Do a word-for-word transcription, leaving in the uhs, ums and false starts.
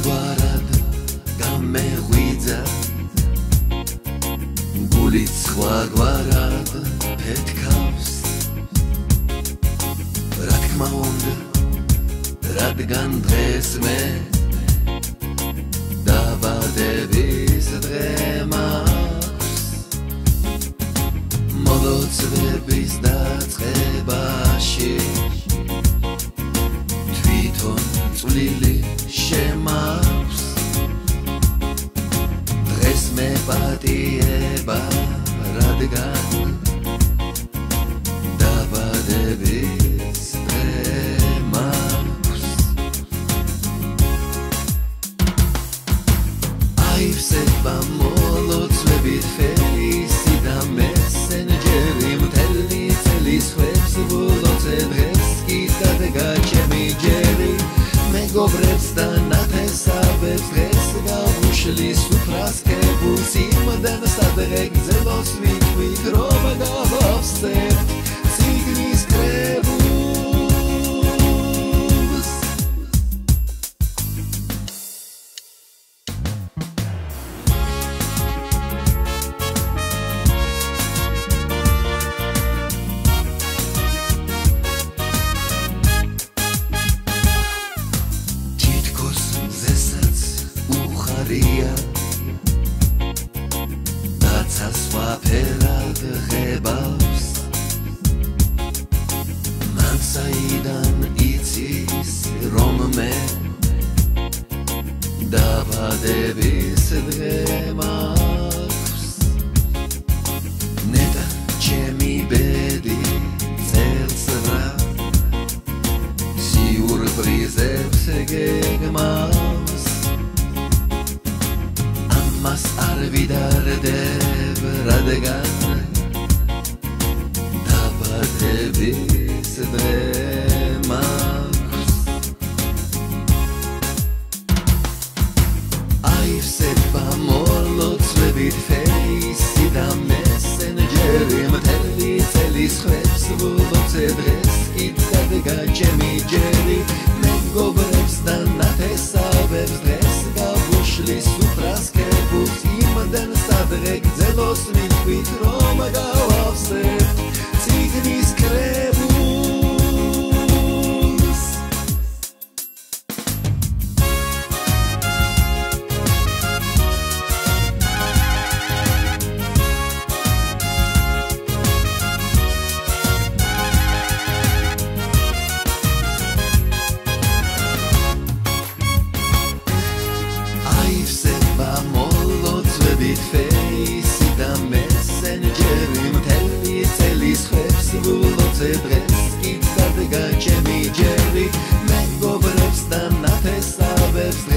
გვარად გამეღვიძა გულით სხვა გვარად ფეთქავს რა თქმა უნდა რადგან დღეს მე დაბადების დღე მაქვს მოლოცვების დაწყებაში თვითონ წვლილი შემაქვს დღეს მე პატიება რადგან დაბადების დღე მაქვს აივსება მოლოცვებით ფეისი და მესენჯერი მთელი წელის ხვებს ვლოცე დღეს კი დადგა ჩემი ჯერი მეგობრებს და ნათესავებს დღეს გავუშლის უფრას კებულს იმდენ სადღე გზელოს ვიტყვით რომ გავავსებთ ციგნის კრებულს დაცა სხვა ფერად ღებავს მან საიდან იცის რომ მე დაბადების დღე მაქვს ნეტა ჩემი ბედი წერს რა სიურპრიზებს გეგმავს მას არ ვიდარდებ რადგან დაბადების დღე მაქვს აივსება მოლოცვებით ფეისი და მესენჯერი მთელი წელის ხვებს ვლოცე დღეს კი დადგა ჩემი ჯერი მეგობრებს და ნათესავებს დღეს გავუშლის უფრას კებულს იმდენ სადღე გზელოს ვიტყვით რომ გავავსებთ ციგნის კრებულს აივსება მოლოცვებით ფეისი და მესენჯერი მთელი წელის ხვებს ვლოცე დღეს კი დადგა ჩემი ჯერი მეგობრებს და ნათესავებს